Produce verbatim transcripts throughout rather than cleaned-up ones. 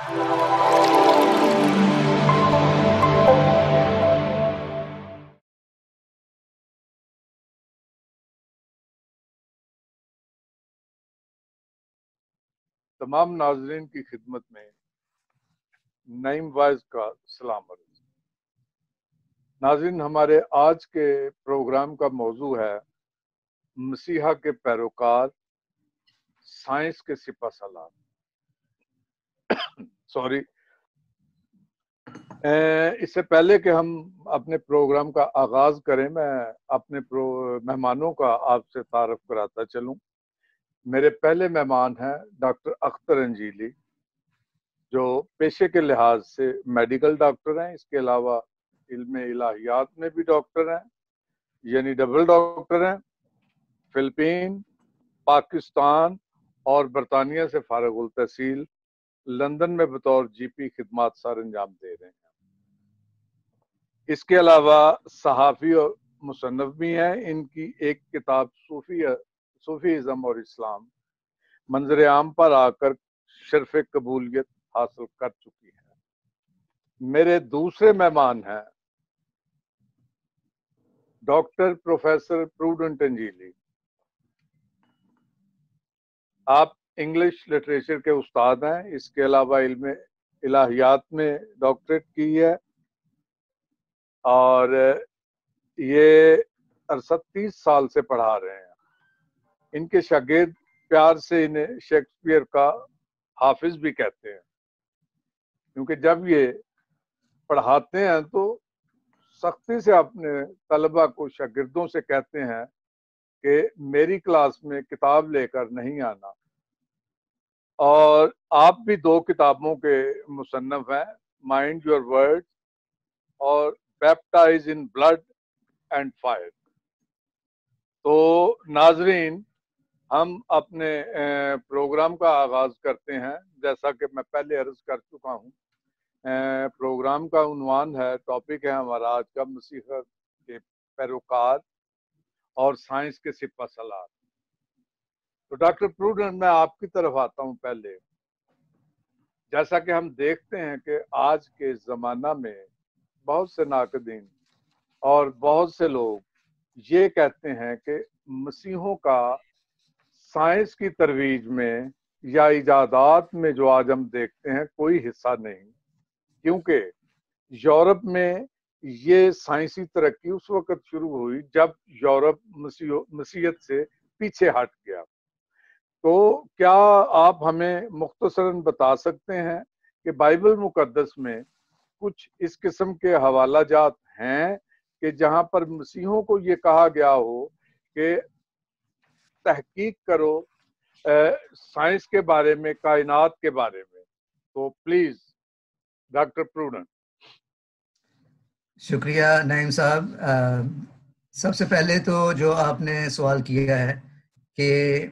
تمام ناظرین کی خدمت میں نعیم وائز کا سلام عرض۔ ناظرین، ہمارے آج کے پروگرام کا موضوع ہے مسیحا کے پیروکار سائنس کے سپہ سالار۔ سوری اس سے پہلے کہ ہم اپنے پروگرام کا آغاز کریں، میں اپنے مہمانوں کا آپ سے تعارف کراتا چلوں۔ میرے پہلے مہمان ہیں ڈاکٹر اختر انجیلی، جو پیشے کے لحاظ سے میڈیکل ڈاکٹر ہیں، اس کے علاوہ علم الہیات میں بھی ڈاکٹر ہیں، یعنی ڈبل ڈاکٹر ہیں۔ فلپین، پاکستان اور برطانیہ سے فارغ التحصیل لندن میں بطور جی پی خدمات سر انجام دے رہے ہیں۔ اس کے علاوہ صحافی اور مصنف بھی ہیں۔ ان کی ایک کتاب صوفی صوفیزم اور اسلام منظر عام پر آ کر شرف قبولیت حاصل کر چکی ہے۔ میرے دوسرے مہمان ہیں ڈاکٹر پروفیسر پروڈنٹ انجیلی۔ آپ انگلش لٹریچر کے استاد ہیں، اس کے علاوہ علم الہیات میں ڈاکٹریٹ کی ہے، اور یہ تیس سال سے پڑھا رہے ہیں۔ ان کے شاگرد پیار سے انہیں شیکسپیئر کا حافظ بھی کہتے ہیں، کیونکہ جب یہ پڑھاتے ہیں تو سختی سے اپنے طلبہ کو، شاگردوں سے کہتے ہیں کہ میری کلاس میں کتاب لے کر نہیں آنا۔ اور آپ بھی دو کتابوں کے مصنف ہیں، مائنڈ یور ورڈ اور baptize in blood and fire. تو ناظرین، ہم اپنے پروگرام کا آغاز کرتے ہیں۔ جیسا کہ میں پہلے عرض کر چکا ہوں، پروگرام کا عنوان ہے، ٹاپک ہے ہمارا آج کا مسیحا کے پیروکار اور سائنس کے سپہ سالار۔ تو ڈاکٹر پروڈنٹ، میں آپ کی طرف آتا ہوں۔ پہلے جیسا کہ ہم دیکھتے ہیں کہ آج کے زمانہ میں بہت سے ناقدین اور بہت سے لوگ یہ کہتے ہیں کہ مسیحوں کا سائنس کی ترویج میں یا ایجادات میں جو آج ہم دیکھتے ہیں کوئی حصہ نہیں، کیونکہ یورپ میں یہ سائنسی ترقی اس وقت شروع ہوئی جب یورپ مسیحیت سے پیچھے ہٹ گیا۔ تو کیا آپ ہمیں مختصراً بتا سکتے ہیں کہ بائبل مقدس میں کچھ اس قسم کے حوالہ جات ہیں کہ جہاں پر مسیحوں کو یہ کہا گیا ہو کہ تحقیق کرو سائنس کے بارے میں، کائنات کے بارے میں؟ تو پلیز ڈاکٹر پروڈنٹ۔ شکریہ نعیم صاحب۔ سب سے پہلے تو جو آپ نے سوال کیا ہے کہ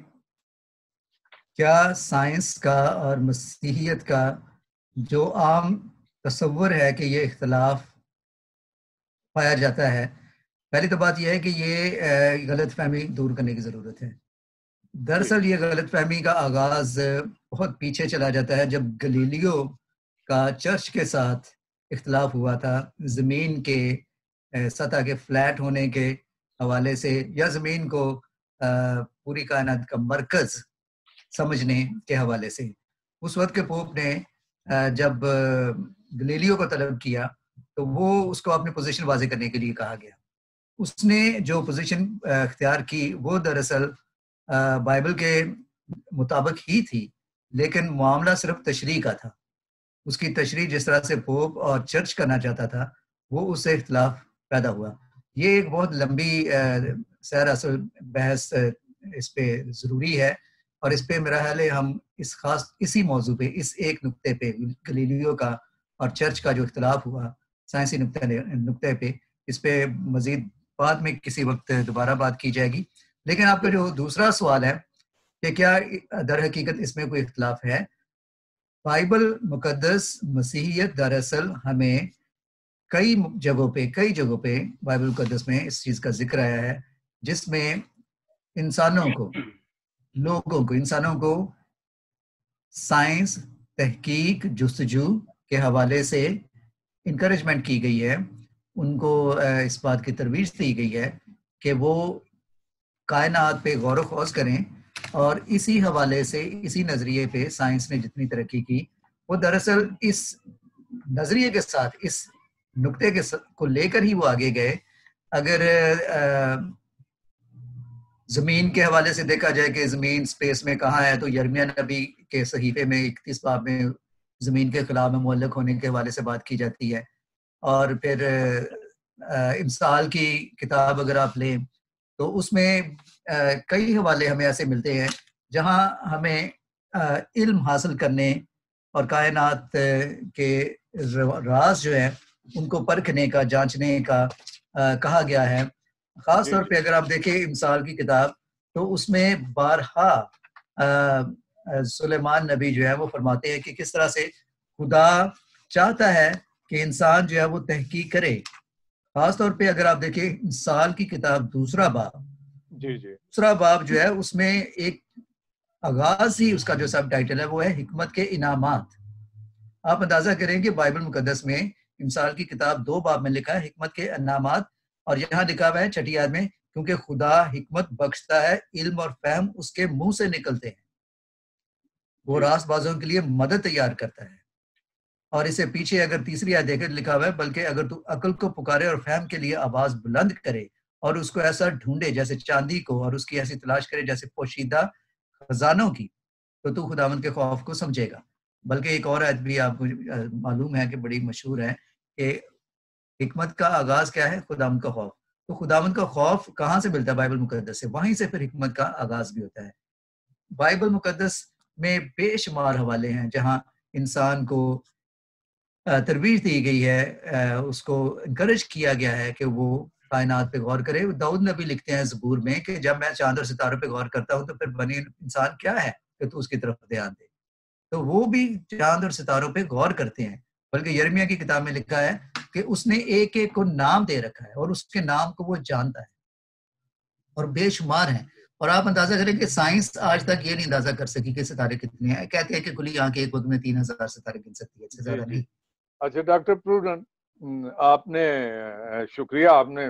کیا سائنس کا اور مسیحیت کا جو عام تصور ہے کہ یہ اختلاف پایا جاتا ہے، پہلی تو بات یہ ہے کہ یہ غلط فہمی دور کرنے کی ضرورت ہے۔ دراصل یہ غلط فہمی کا آغاز بہت پیچھے چلا جاتا ہے، جب گلیلیو کا چرچ کے ساتھ اختلاف ہوا تھا زمین کے سطح کے فلیٹ ہونے کے حوالے سے، یا زمین کو پوری کائنات کا مرکز سمجھنے کے حوالے سے۔ اس وقت کے پوپ نے جب گلیلیو کو طلب کیا تو وہ اس کو اپنی پوزیشن واضح کرنے کے لیے کہا گیا۔ اس نے جو پوزیشن اختیار کی وہ دراصل بائبل کے مطابق ہی تھی، لیکن معاملہ صرف تشریح کا تھا۔ اس کی تشریح جس طرح سے پوپ اور چرچ کرنا چاہتا تھا، وہ اس سے اختلاف پیدا ہوا۔ یہ ایک بہت لمبی سیر اصل بحث اس پہ ضروری ہے، اور اس پہ میرا خیال ہے ہم اس خاص اسی موضوع پہ، اس ایک نقطے پہ، گلیلیو کا اور چرچ کا جو اختلاف ہوا سائنسی نقطے نقطے پہ، اس پہ مزید بعد میں کسی وقت دوبارہ بات کی جائے گی۔ لیکن آپ کا جو دوسرا سوال ہے کہ کیا در حقیقت اس میں کوئی اختلاف ہے، بائبل مقدس مسیحیت دراصل ہمیں کئی جگہوں پہ کئی جگہوں پہ بائبل مقدس میں اس چیز کا ذکر آیا ہے، جس میں انسانوں کو لوگوں کو انسانوں کو سائنس، تحقیق جستجو کے حوالے سے انکریجمنٹ کی گئی ہے، ان کو اس بات کی ترویج دی گئی ہے کہ وہ کائنات پہ غور و خوض کریں، اور اسی حوالے سے اسی نظریے پہ سائنس نے جتنی ترقی کی وہ دراصل اس نظریے کے ساتھ اس نقطے کے کو لے کر ہی وہ آگے گئے۔ اگر زمین کے حوالے سے دیکھا جائے کہ زمین سپیس میں کہاں ہے، تو یرمیہ نبی کے صحیفے میں اکتیس باب میں زمین کے خلا میں معلق ہونے کے حوالے سے بات کی جاتی ہے۔ اور پھر امثال کی کتاب اگر آپ لیں تو اس میں کئی حوالے ہمیں ایسے ملتے ہیں جہاں ہمیں علم حاصل کرنے اور کائنات کے راز جو ہیں ان کو پرکھنے کا، جانچنے کا کہا گیا ہے۔ خاص طور پہ اگر آپ دیکھیں امثال کی کتاب تو اس میں بارہا سلیمان نبی جو ہے وہ فرماتے ہیں کہ کس طرح سے خدا چاہتا ہے کہ انسان جو ہے وہ تحقیق کرے۔ خاص طور پہ اگر آپ دیکھیں امثال کی کتاب دوسرا باب جی جی دوسرا باب جو ہے اس میں ایک آغاز ہی اس کا جو سب ٹائٹل ہے وہ ہے حکمت کے انعامات۔ آپ اندازہ کریں کہ بائبل مقدس میں امثال کی کتاب دو باب میں لکھا ہے حکمت کے انعامات، اور یہاں لکھا ہوا ہے چھٹی آیت میں کیونکہ خدا حکمت بخشتا ہے، علم اور فہم اس کے منہ سے نکلتے ہیں، وہ راست بازوں کے لیے مدد تیار کرتا ہے۔ اور اسے پیچھے اگر تیسری آیت دیکھیں لکھا ہوا ہے بلکہ اگر تو عقل کو پکارے اور فہم کے لیے آواز بلند کرے اور اس کو ایسا ڈھونڈے جیسے چاندی کو، اور اس کی ایسی تلاش کرے جیسے پوشیدہ خزانوں کی، تو تو خداوند کے خوف کو سمجھے گا۔ بلکہ ایک اور آیت بھی آپ کو معلوم ہے کہ بڑی مشہور ہے کہ حکمت کا آغاز کیا ہے؟ خداوند کا خوف۔ تو خداوند کا خوف کہاں سے ملتا ہے؟ بائبل مقدس سے، وہیں سے پھر حکمت کا آغاز بھی ہوتا ہے۔ بائبل مقدس میں بے شمار حوالے ہیں جہاں انسان کو ترویج دی گئی ہے، اس کو انکریج کیا گیا ہے کہ وہ کائنات پہ غور کرے۔ داؤد نبی لکھتے ہیں زبور میں کہ جب میں چاند اور ستاروں پہ غور کرتا ہوں تو پھر بنی انسان کیا ہے کہ تو اس کی طرف دھیان دے۔ تو وہ بھی چاند اور ستاروں پہ غور کرتے ہیں، بلکہ یرمیہ کی کتاب میں لکھا ہے کہ اس نے ایک ایک کو نام دے رکھا ہے اور اس کے نام کو وہ جانتا ہے، اور بے شمار ہیں۔ اور آپ اندازہ کریں کہ سائنس آج تک یہ نہیں اندازہ کر سکی کہ ستارے کتنے ہیں۔ کہتے ہیں کہ کھلی آنکھ ایک وقت میں تین ہزار ستارے گن سکتی ہے، اس سے زیادہ نہیں۔ اچھا ڈاکٹر پروڈن، آپ نے شکریہ، آپ نے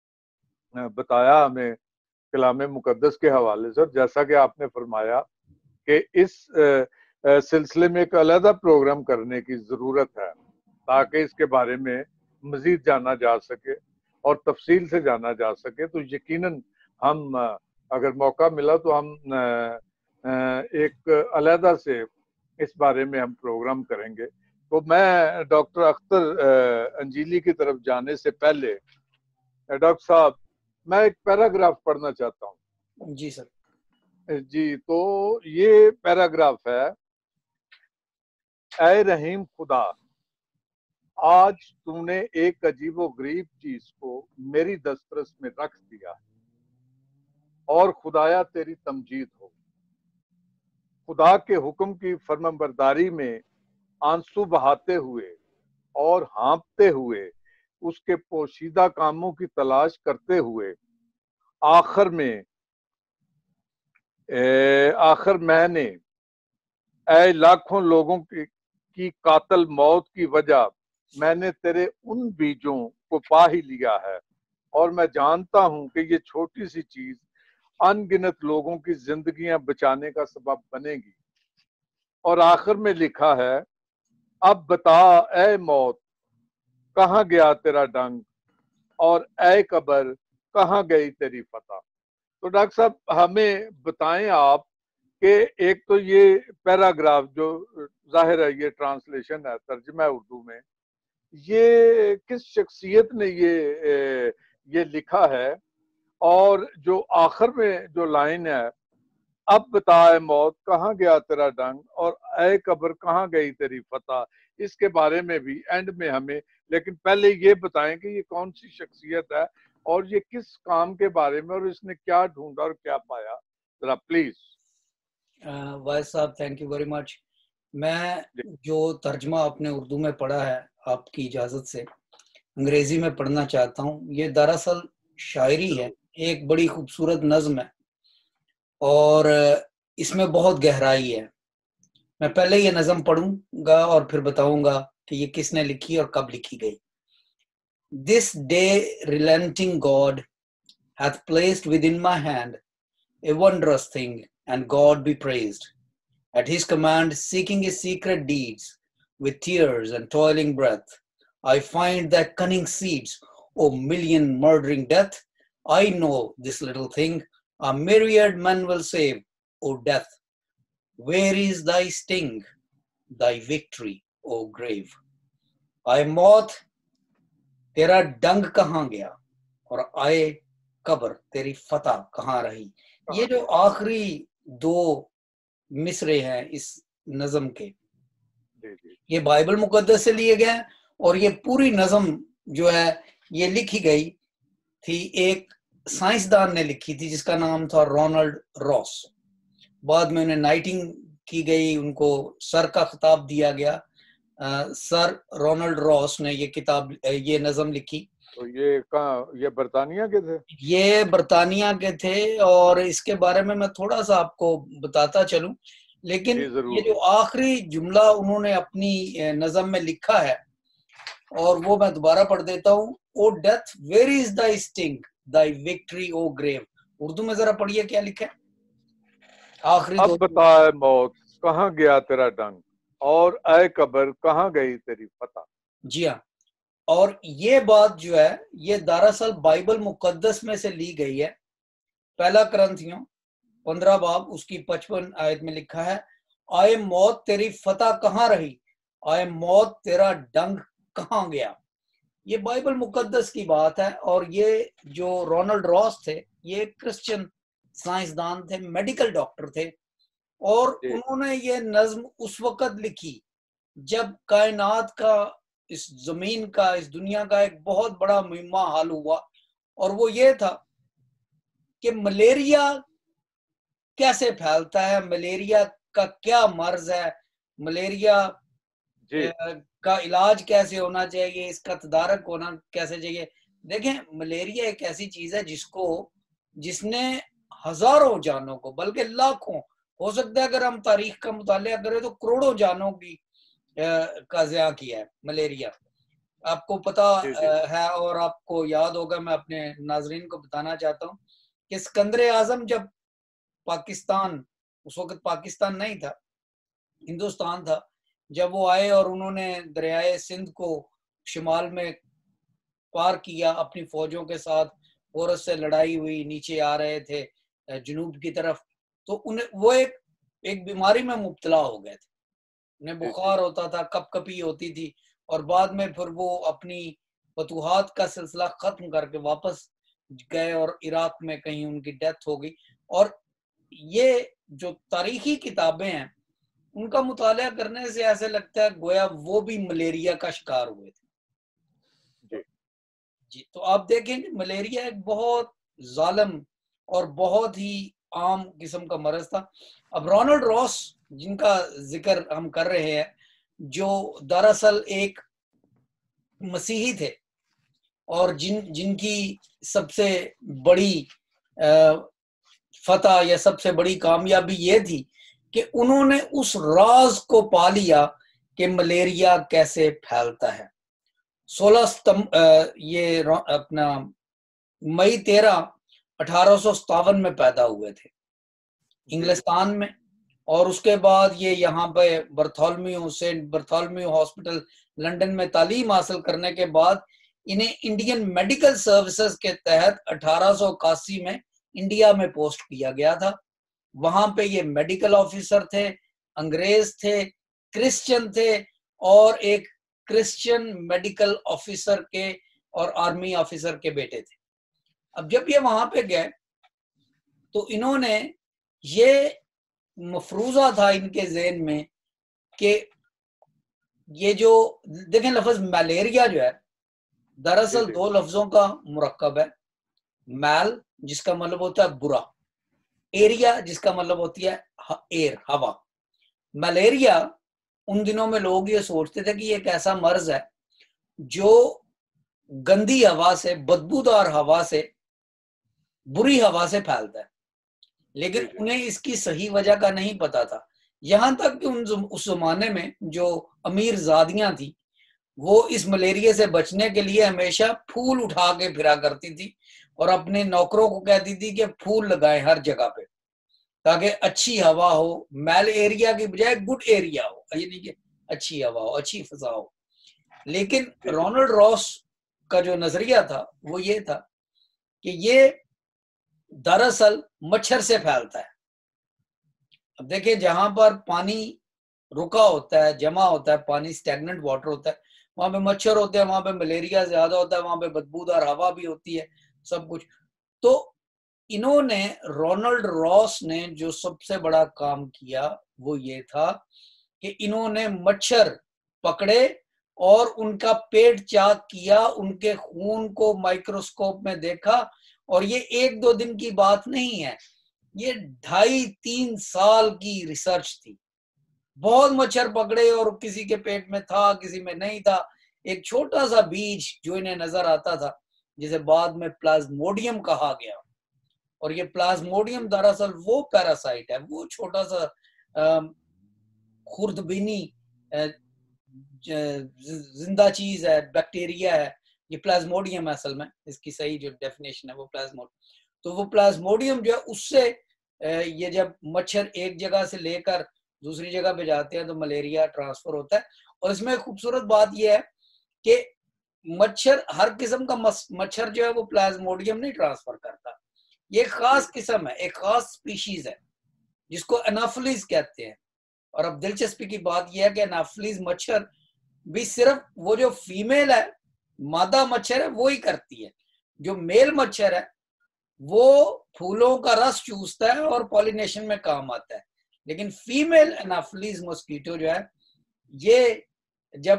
بتایا ہمیں کلام مقدس کے حوالے سے، جیسا کہ آپ نے فرمایا کہ اس سلسلے میں ایک علیحدہ پروگرام کرنے کی ضرورت ہے تاکہ اس کے بارے میں مزید جانا جا سکے اور تفصیل سے جانا جا سکے۔ تو یقیناً ہم اگر موقع ملا تو ہم ایک علیحدہ سے اس بارے میں ہم پروگرام کریں گے۔ تو میں ڈاکٹر اختر انجیلی کی طرف جانے سے پہلے ڈاکٹر صاحب میں ایک پیراگراف پڑھنا چاہتا ہوں۔ جی سر۔ جی تو یہ پیراگراف ہے: اے رحیم خدا، آج تم نے ایک عجیب و غریب چیز کو میری دسترس میں رکھ دیا ہے، اور خدایا تیری تمجید ہو۔ خدا کے حکم کی فرمانبرداری میں آنسو بہاتے ہوئے اور ہانپتے ہوئے، اس کے پوشیدہ کاموں کی تلاش کرتے ہوئے، آخر میں آخر میں نے اے لاکھوں لوگوں کی کی قاتل موت کی وجہ میں نے تیرے ان بیجوں کو پا ہی لیا ہے، اور میں جانتا ہوں کہ یہ چھوٹی سی چیز ان گنت لوگوں کی زندگیاں بچانے کا سبب بنے گی۔ اور آخر میں لکھا ہے: اب بتا اے موت، کہاں گیا تیرا ڈنگ، اور اے قبر کہاں گئی تیری فتح۔ تو ڈاکٹر صاحب ہمیں بتائیں آپ کہ ایک تو یہ پیراگراف جو ظاہر ہے یہ ٹرانسلیشن ہے، ترجمہ اردو میں، یہ کس شخصیت نے یہ یہ لکھا ہے، اور جو آخر میں جو لائن ہے اب بتا اے موت کہاں گیا تیرا ڈنگ اور اے قبر کہاں گئی تیری فتح، اس کے بارے میں بھی اینڈ میں ہمیں، لیکن پہلے یہ بتائیں کہ یہ کون سی شخصیت ہے اور یہ کس کام کے بارے میں، اور اس نے کیا ڈھونڈا اور کیا پایا، ذرا پلیز۔ وائس صاحب تھینک یو ویری مچ۔ میں جو ترجمہ آپ نے اردو میں پڑھا ہے آپ کی اجازت سے انگریزی میں پڑھنا چاہتا ہوں۔ یہ دراصل شاعری ہے، ایک بڑی خوبصورت نظم ہے اور اس میں بہت گہرائی ہے۔ میں پہلے یہ نظم پڑھوں گا اور پھر بتاؤں گا کہ یہ کس نے لکھی اور کب لکھی گئی. This day relenting God hath placed within my hand a wondrous thing, and God be praised. At his command, seeking his secret deeds with tears and toiling breath, I find thy cunning seeds, O million murdering death. I know this little thing, a myriad men will save, O death. Where is thy sting, thy victory, O grave? I موت تیرا ڈنگ کہاں گیا اور آئے قبر تیری فتح کہاں رہی. یہ جو آخری دو مصرے ہیں اس نظم کے، یہ بائبل مقدس سے لیے گئے اور یہ پوری نظم جو ہے یہ لکھی گئی تھی، ایک سائنسدان نے لکھی تھی جس کا نام تھا رونلڈ راس. بعد میں انہیں نائٹنگ کی گئی، ان کو سر کا خطاب دیا گیا. سر رونلڈ راس نے یہ کتاب یہ نظم لکھی. تو یہ کہاں، یہ برطانیہ کے تھے؟ یہ برطانیہ کے تھے، اور اس کے بارے میں میں تھوڑا سا آپ کو بتاتا چلوں. لیکن یہ جو آخری جملہ انہوں نے اپنی نظم میں لکھا ہے اور وہ میں دوبارہ پڑھ دیتا ہوں. O death where is thy sting, thy victory o grave. Urdu میں ذرا پڑھیے کیا لکھا ہے آخری. اب بتا اے موت کہاں گیا تیرا ڈنگ اور اے قبر کہاں گئی تیری فتح. جی ہاں، اور یہ بات جو ہے یہ دراصل بائبل مقدس میں سے لی گئی ہے. پہلا کرنتھیوں پندرہ باب اس کی پچپن آیت میں لکھا ہے، آئے موت تیری فتح کہاں رہی، آئے موت تیرا ڈنگ کہاں گیا. یہ بائبل مقدس کی بات ہے. اور یہ جو رونلڈ راس تھے یہ کرسچن سائنسدان تھے، میڈیکل ڈاکٹر تھے، اور انہوں نے یہ نظم اس وقت لکھی جب کائنات کا، اس زمین کا، اس دنیا کا ایک بہت بڑا مہمہ حل ہوا، اور وہ یہ تھا کہ ملیریا کیسے پھیلتا ہے، ملیریا کا کیا مرض ہے، ملیریا جی. کا علاج کیسے ہونا چاہیے، اس کا تدارک ہونا کیسے چاہیے. دیکھیں ملیریا ایک ایسی چیز ہے جس کو جس نے ہزاروں جانوں کو، بلکہ لاکھوں، ہو سکتا ہے اگر ہم تاریخ کا مطالعہ کریں تو کروڑوں جانوں کی کا ضیاع کیا ہے ملیریا. آپ کو پتا ہے اور آپ کو یاد ہوگا، میں اپنے ناظرین کو بتانا چاہتا ہوں کہ اسکندر اعظم جب پاکستان، اس وقت پاکستان نہیں تھا ہندوستان تھا، جب وہ آئے اور انہوں نے دریائے سندھ کو شمال میں پار کیا اپنی فوجوں کے ساتھ، عورت سے لڑائی ہوئی، نیچے آ رہے تھے جنوب کی طرف، تو انہیں وہ ایک ایک بیماری میں مبتلا ہو گئے تھے. انہیں بخار ہوتا تھا، کپ کپی ہوتی تھی، اور بعد میں پھر وہ اپنی فتوحات کا سلسلہ ختم کر کے واپس گئے اور عراق میں کہیں ان کی ڈیتھ ہو گئی. اور یہ جو تاریخی کتابیں ہیں ان کا مطالعہ کرنے سے ایسے لگتا ہے گویا وہ بھی ملیریا کا شکار ہوئے تھے. جی تو آپ دیکھیں کہ ملیریا ایک بہت ظالم اور بہت ہی عام قسم کا مرض تھا. اب رونلڈ راس جن کا ذکر ہم کر رہے ہیں، جو دراصل ایک مسیحی تھے اور جن جن کی سب سے بڑی فتح یا سب سے بڑی کامیابی یہ تھی کہ انہوں نے اس راز کو پا لیا کہ ملیریا کیسے پھیلتا ہے. سولہ ستمبر یہ اپنا مئی تیرہ اٹھارہ سو ستاون میں پیدا ہوئے تھے انگلستان میں، اور اس کے بعد یہ یہاں پہ Bartholomew saint Bartholomew hospital London میں تعلیم حاصل کرنے کے بعد انہیں انڈین میڈیکل سروسز کے تحت اٹھارہ سو اکاسی میں انڈیا میں پوسٹ کیا گیا تھا. وہاں پہ یہ میڈیکل آفیسر تھے، انگریز تھے، کرسچن تھے، اور ایک کرسچن میڈیکل آفیسر کے اور آرمی آفیسر کے بیٹے تھے. اب جب یہ وہاں پہ گئے تو انہوں نے یہ مفروضہ تھا ان کے ذہن میں کہ یہ جو دیکھیں لفظ ملیریا جو ہے دراصل دو لفظوں کا مرکب ہے. میل جس کا مطلب ہوتا ہے برا، ایریا جس کا مطلب ہوتی ہے ایئر، ہوا. ملیریا ان دنوں میں لوگ یہ سوچتے تھے کہ یہ ایک ایسا مرض ہے جو گندی ہوا سے، بدبودار ہوا سے، بری ہوا سے پھیلتا ہے، لیکن انہیں اس کی صحیح وجہ کا نہیں پتا تھا. یہاں تک کہ ان اس زمانے میں جو امیر زادیاں تھیں وہ اس ملیریا سے بچنے کے لیے ہمیشہ پھول اٹھا کے پھرا کرتی تھی اور اپنے نوکروں کو کہتی تھی کہ پھول لگائیں ہر جگہ پہ تاکہ اچھی ہوا ہو، میل ایریا کی بجائے گڈ ایریا ہو، یہ نہیں کہ اچھی ہوا ہو، اچھی فضا ہو۔ لیکن رونلڈ راس کا جو نظریہ تھا وہ یہ تھا کہ یہ دراصل مچھر سے پھیلتا ہے۔ اب دیکھیں جہاں پر پانی رکا ہوتا ہے، جمع ہوتا ہے، پانی سٹیگننٹ واٹر ہوتا ہے، وہاں پہ مچھر ہوتے ہیں، وہاں پہ ملیریا زیادہ ہوتا ہے، وہاں پہ بدبودار ہوا بھی ہوتی ہے، سب کچھ۔ تو انہوں نے رونلڈ راس نے جو سب سے بڑا کام کیا وہ یہ تھا کہ انہوں نے مچھر پکڑے اور ان کا پیٹ چاک کیا، ان کے خون کو مائکروسکوپ میں دیکھا، اور یہ ایک دو دن کی بات نہیں ہے، یہ ڈھائی تین سال کی ریسرچ تھی۔ بہت مچھر پکڑے اور کسی کے پیٹ میں تھا، کسی میں نہیں تھا۔ ایک چھوٹا سا بیج جو انہیں نظر آتا تھا جسے بعد میں پلازموڈیم کہا گیا، اور یہ پلازموڈیم دراصل وہ پیراسائٹ ہے، وہ چھوٹا سا خوردبینی زندہ چیز ہے، بیکٹیریا ہے، یہ پلازموڈیم ہے اصل میں، اس کی صحیح جو ڈیفینیشن ہے وہ پلازموڈیم۔ تو وہ پلازموڈیم جو ہے اس سے یہ جب مچھر ایک جگہ سے لے کر دوسری جگہ پہ جاتے ہیں تو ملیریا ٹرانسفر ہوتا ہے۔ اور اس میں خوبصورت بات یہ ہے کہ مچھر ہر قسم کا مچھر جو ہے وہ پلازموڈیم نہیں ٹرانسفر کرتا، یہ ایک خاص قسم ہے، ایک خاص سپیشیز ہے جس کو انافلیز کہتے ہیں۔ اور اب دلچسپی کی بات یہ ہے کہ انافلیز مچھر بھی صرف وہ جو فیمیل ہے، مادہ مچھر ہے، وہی کرتی ہے۔ جو میل مچھر ہے وہ پھولوں کا رس چوستا ہے اور پولینیشن میں کام آتا ہے، لیکن فیمیل انافلیز مسکیٹو جو ہے یہ جب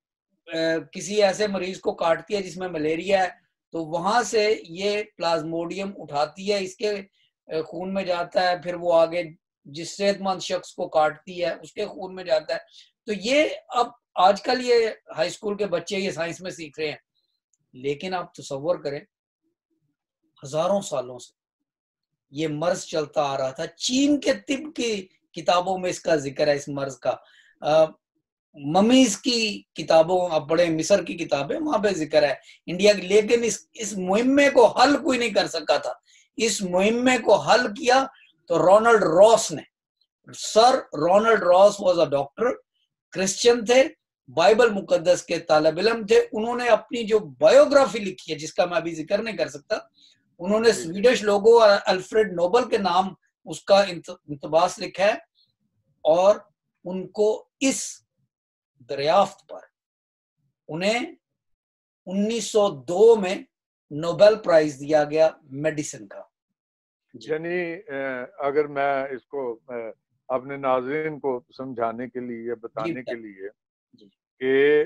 کسی ایسے مریض کو کاٹتی ہے جس میں ملیریا ہے تو وہاں سے یہ پلازموڈیم اٹھاتی ہے، اس کے خون میں جاتا ہے، پھر وہ آگے جس صحت مند شخص کو کاٹتی ہے اس کے خون میں جاتا ہے۔ تو یہ اب آج کل یہ ہائی اسکول کے بچے یہ سائنس میں سیکھ رہے ہیں، لیکن آپ تصور کریں ہزاروں سالوں سے یہ مرض چلتا آ رہا تھا۔ چین کے طب کی کتابوں میں اس کا ذکر ہے، اس مرض کا، ممیز کی کتابوں آپ پڑھیں، مصر کی کتابیں وہاں پہ ذکر ہے انڈیا کی، لیکن اس اس مہمے کو حل کوئی نہیں کر سکا تھا۔ اس مہمے کو حل کیا تو رونلڈ راس نے۔ Sir Ronald Ross was a doctor, Christian تھے، بائبل مقدس کے طالب علم تھے۔ انہوں نے اپنی جو بایوگرافی لکھی ہے جس کا میں ابھی ذکر نہیں کر سکتا، انہوں نے سویڈش لوگو الفریڈ نوبل کے نام اس کا انتباس لکھا ہے، اور ان کو اس دریافت پر انہیں انیس سو دو میں نوبل پرائز دیا گیا میڈیسن کا۔ یعنی اگر میں اس کو اپنے ناظرین کو سمجھانے کے لیے، بتانے کے لیے کہ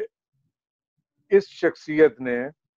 اس شخصیت نے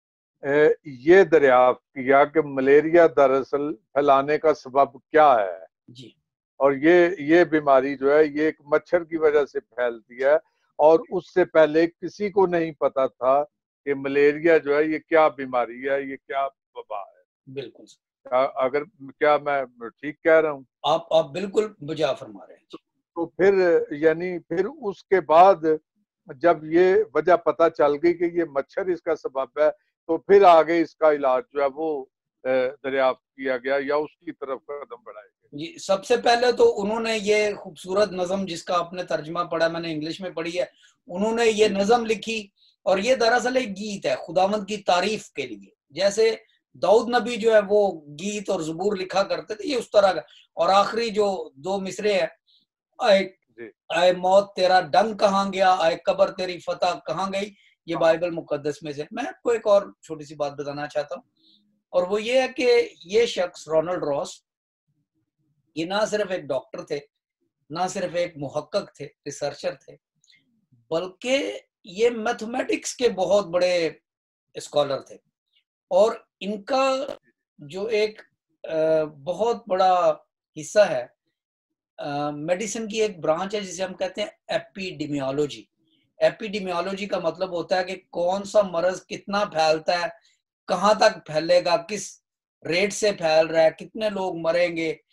یہ دریافت کیا کہ ملیریا دراصل پھیلانے کا سبب کیا ہے، جی، اور یہ یہ بیماری جو ہے یہ ایک مچھر کی وجہ سے پھیلتی ہے، اور اس سے پہلے کسی کو نہیں پتا تھا کہ ملیریا جو ہے یہ کیا بیماری ہے، یہ کیا وبا ہے۔ بالکل، اگر کیا میں ٹھیک کہہ رہا ہوں؟ آپ آپ بالکل بجا فرما رہے ہیں۔ تو پھر یعنی پھر اس کے بعد جب یہ وجہ پتہ چل گئی کہ یہ مچھر اس کا سبب ہے تو پھر آگے اس کا علاج جو ہے وہ دریافت کیا گیا یا اس کی طرف قدم بڑھائے گئے۔ جی، سب سے پہلے تو انہوں نے یہ خوبصورت نظم جس کا آپ نے ترجمہ پڑھا، میں نے انگلش میں پڑھی ہے، انہوں نے یہ نظم لکھی، اور یہ دراصل ایک گیت ہے خداوند کی تعریف کے لیے، جیسے داؤد نبی جو ہے وہ گیت اور زبور لکھا کرتے تھے، یہ اس طرح کا۔ اور آخری جو دو مصرے ہیں، اے اے موت تیرا ڈنگ کہاں گیا، اے قبر تیری فتح کہاں گئی، یہ بائبل مقدس میں سے۔ میں آپ کو ایک اور چھوٹی سی بات بتانا چاہتا ہوں، اور وہ یہ ہے کہ یہ شخص رونلڈ راس یہ نہ صرف ایک ڈاکٹر تھے، نہ صرف ایک محقق تھے، ریسرچر تھے، بلکہ یہ میتھمیٹکس کے بہت بڑے اسکالر تھے۔ اور ان کا جو ایک بہت بڑا حصہ ہے میڈیسن کی ایک برانچ ہے جسے ہم کہتے ہیں ایپیڈیمیالوجی۔ ایپیڈیمیالوجی کا مطلب ہوتا ہے کہ کون سا مرض کتنا پھیلتا ہے، کہاں تک پھیلے گا، کس ریٹ سے پھیل رہا ہے، کتنے لوگ مریں گے،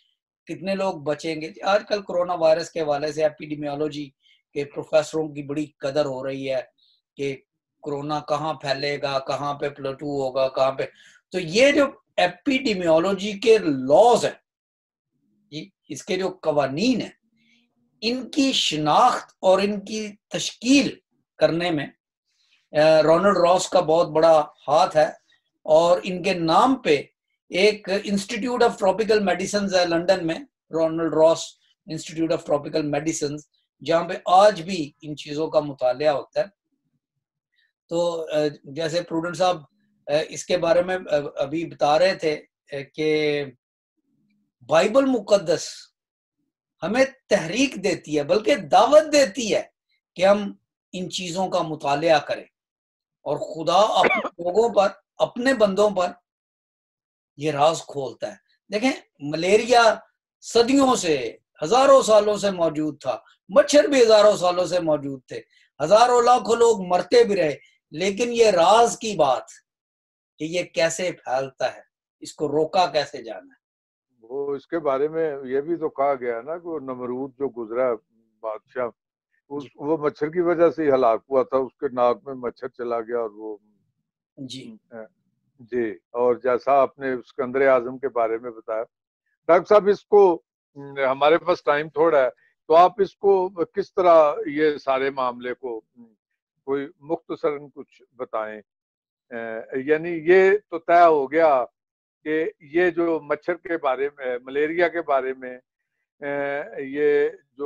کتنے لوگ بچیں گے. آج کل کرونا وائرس کے حوالے سے ایپیڈیمیولوجی کے پروفیسروں کی بڑی قدر ہو رہی ہے کہ کرونا کہاں پھیلے گا, کہاں پہ پلٹو ہوگا, کہاں پہ. تو یہ جو ایپیڈیمیولوجی کے لاز ہیں, اس کے جو قوانین ہیں, ان کی شناخت اور ان کی تشکیل کرنے میں رونلڈ راس کا بہت بڑا ہاتھ ہے. اور ان کے نام پہ ایک انسٹیٹیوٹ آف ٹراپیکل میڈیسنز ہے لنڈن میں, Ronald Ross institute of tropical medicines, جہاں پہ آج بھی ان چیزوں کا مطالعہ ہوتا ہے. تو جیسے پروڈنٹ صاحب اس کے بارے میں ابھی بتا رہے تھے کہ بائبل مقدس ہمیں تحریک دیتی ہے, بلکہ دعوت دیتی ہے کہ ہم ان چیزوں کا مطالعہ کریں, اور خدا اپنے لوگوں پر, اپنے بندوں پر یہ راز کھولتا ہے. دیکھیں ملیریا صدیوں سے, ہزاروں سالوں سے موجود تھا, مچھر بھی ہزاروں سالوں سے موجود تھے, ہزاروں لاکھوں لوگ مرتے بھی رہے, لیکن یہ راز کی بات کہ یہ کیسے پھیلتا ہے, اس کو روکا کیسے جانا ہے. وہ اس کے بارے میں یہ بھی تو کہا گیا نا کہ وہ نمرود جو گزرا بادشاہ, اس وہ مچھر کی وجہ سے ہی ہلاک ہوا تھا, اس کے ناک میں مچھر چلا گیا اور وہ جی جی. اور جیسا آپ نے اسکندر اعظم کے بارے میں بتایا, ڈاکٹر صاحب اس کو, ہمارے پاس ٹائم تھوڑا ہے, تو آپ اس کو کس طرح یہ سارے معاملے کو کوئی مختصراً کچھ بتائیں. یعنی یہ تو طے ہو گیا کہ یہ جو مچھر کے بارے میں, ملیریا کے بارے میں یہ جو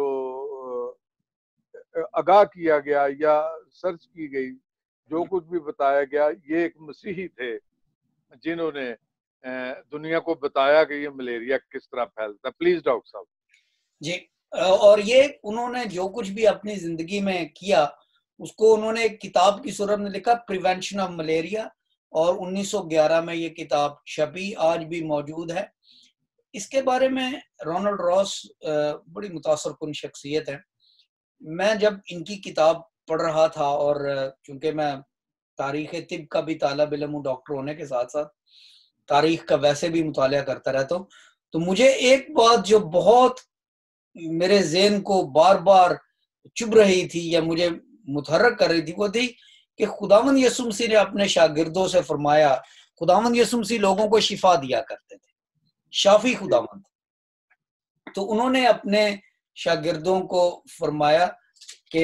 آگاہ کیا گیا یا سرچ کی گئی, جو کچھ بھی بتایا گیا, یہ ایک مسیحی تھے جنہوں نے دنیا کو بتایا کہ یہ ملیریا کس طرح پھیلتا ہے. پلیز ڈاکٹر صاحب. جی, اور یہ انہوں نے جو کچھ بھی اپنی زندگی میں کیا, اس کو انہوں نے ایک کتاب کی صورت میں لکھا, پریونشن آف ملیریا, اور انیس سو گیارہ میں یہ کتاب چھپی, آج بھی موجود ہے. اس کے بارے میں رونلڈ راس بڑی متاثر کن شخصیت ہے. میں جب ان کی کتاب پڑھ رہا تھا, اور چونکہ میں تاریخ طب کا بھی طالب علم ہوں, ڈاکٹر ہونے کے ساتھ ساتھ تاریخ کا ویسے بھی مطالعہ کرتا رہتا ہوں, تو مجھے ایک بات جو بہت میرے ذہن کو بار بار چبھ رہی تھی یا مجھے متحرک کر رہی تھی, وہ تھی کہ خداوند یسوع مسیح نے اپنے شاگردوں سے فرمایا, خداوند یسوع مسیح لوگوں کو شفا دیا کرتے تھے, شافی خداوند. تو انہوں نے اپنے شاگردوں کو فرمایا کہ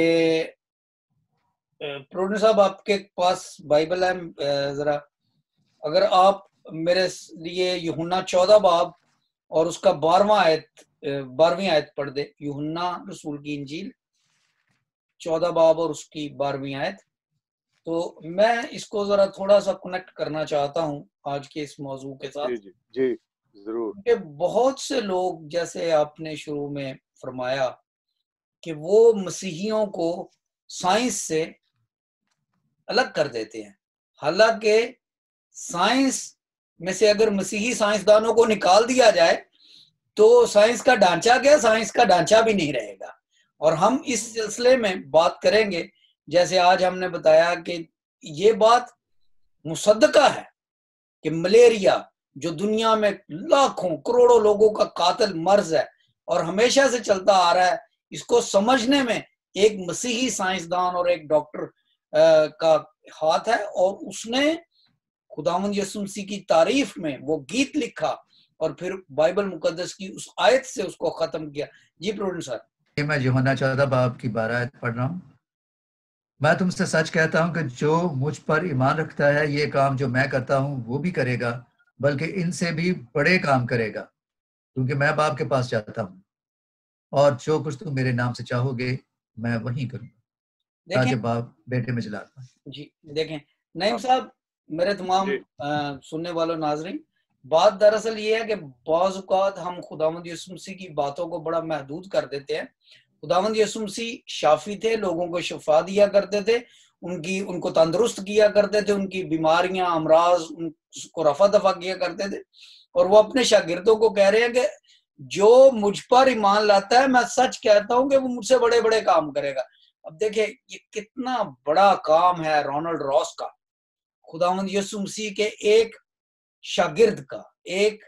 پروڈنٹ صاحب آپ کے پاس بائبل ہے, ذرا اگر آپ میرے لیے یوحنا چودہ باب اور اس کا بارہواں آیت بارہویں آیت پڑھ دے. یوحنا رسول کی انجیل چودہ باب اور اس کی بارہویں آیت. تو میں اس کو ذرا تھوڑا سا کنیکٹ کرنا چاہتا ہوں آج کے اس موضوع کے ساتھ. جی جی جی ضرور. کہ بہت سے لوگ, جیسے آپ نے شروع میں فرمایا, کہ وہ مسیحیوں کو سائنس سے الگ کر دیتے ہیں, حالانکہ سائنس میں سے اگر مسیحی سائنسدانوں کو نکال دیا جائے تو سائنس کا ڈھانچہ کیا, سائنس کا ڈھانچہ بھی نہیں رہے گا. اور ہم اس سلسلے میں بات کریں گے, جیسے آج ہم نے بتایا کہ یہ بات مصدقہ ہے کہ ملیریا جو دنیا میں لاکھوں کروڑوں لوگوں کا قاتل مرض ہے اور ہمیشہ سے چلتا آ رہا ہے, اس کو سمجھنے میں ایک مسیحی سائنسدان اور ایک ڈاکٹر کا ہاتھ ہے, اور اس نے خداوند یسوع مسیح کی تعریف میں وہ گیت لکھا اور پھر بائبل مقدس کی اس آیت سے اس کو ختم کیا. جی پروڈنٹ صاحب. میں یوحنا چودہ باب کی بارہ آیت پڑھ رہا ہوں. میں تم سے سچ کہتا ہوں کہ جو مجھ پر ایمان رکھتا ہے, یہ کام جو میں کرتا ہوں وہ بھی کرے گا, بلکہ ان سے بھی بڑے کام کرے گا, کیونکہ میں باپ کے پاس جاتا ہوں, اور جو کچھ تم میرے نام سے چاہو گے میں وہیں کروں گا, تاکہ باپ بیٹے میں جلاتا ہے. جی دیکھیں نعیم صاحب, میرے تمام سننے والوں ناظرین, بات دراصل یہ ہے کہ بعض اوقات ہم خداوند یسوع مسیح کی باتوں کو بڑا محدود کر دیتے ہیں. خداوند یسوع مسیح شافی تھے, لوگوں کو شفا دیا کرتے تھے, ان کی ان کو تندرست کیا کرتے تھے, ان کی بیماریاں امراض ان کو رفع دفع کیا کرتے تھے. اور وہ اپنے شاگردوں کو کہہ رہے ہیں کہ جو مجھ پر ایمان لاتا ہے, میں سچ کہتا ہوں کہ وہ مجھ سے بڑے بڑے کام کرے گا. اب دیکھیں یہ کتنا بڑا کام ہے رونلڈ راس کا, خداوند یسوع مسیح کے ایک شاگرد کا, ایک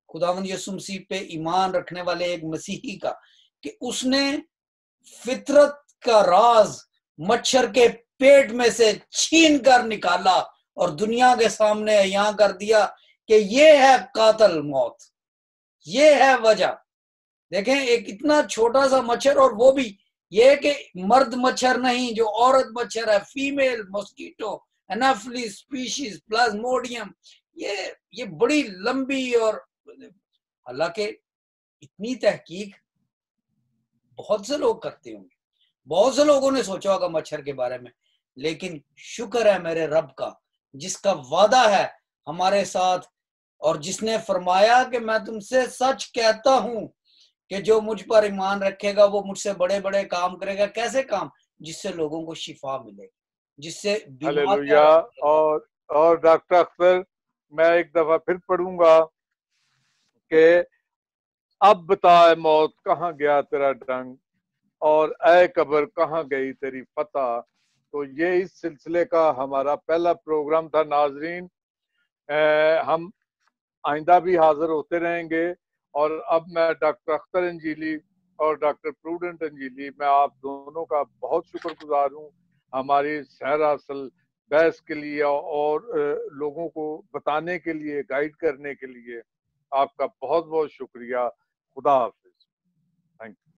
خداوند یسوع مسیح پہ ایمان رکھنے والے ایک مسیحی کا کہ اس نے فطرت کا راز مچھر کے پیٹ میں سے چھین کر نکالا اور دنیا کے سامنے عیاں کر دیا کہ یہ ہے قاتل موت، یہ ہے وجہ۔ دیکھیں ایک اتنا چھوٹا سا مچھر، اور وہ بھی یہ کہ مرد مچھر نہیں، جو عورت مچھر ہے، female mosquito Anopheles species Plasmodium, یہ یہ بڑی لمبی، اور حالانکہ اتنی تحقیق بہت سے لوگ کرتے ہوں گے، بہت سے لوگوں نے سوچا ہوگا مچھر کے بارے میں، لیکن شکر ہے میرے رب کا جس کا وعدہ ہے ہمارے ساتھ، اور جس نے فرمایا کہ میں تم سے سچ کہتا ہوں کہ جو مجھ پر ایمان رکھے گا وہ مجھ سے بڑے بڑے کام کرے گا۔ کیسے کام؟ جس سے لوگوں کو شفا ملے گی، جس سے ہلیلویا۔ اور اور ڈاکٹر اختر میں ایک دفعہ پھر پڑھوں گا کہ اب بتا اے موت کہاں گیا تیرا ڈنگ، اور اے قبر کہاں گئی تیری فتح۔ تو یہ اس سلسلے کا ہمارا پہلا پروگرام تھا۔ ناظرین ہم آئندہ بھی حاضر ہوتے رہیں گے، اور اب میں ڈاکٹر اختر انجیلی اور ڈاکٹر پروڈنٹ انجیلی، میں آپ دونوں کا بہت شکر گزار ہوں ہماری سیر اصل بحث کے لیے اور لوگوں کو بتانے کے لیے، گائیڈ کرنے کے لیے۔ آپ کا بہت بہت شکریہ۔ خدا حافظ۔ Thank you.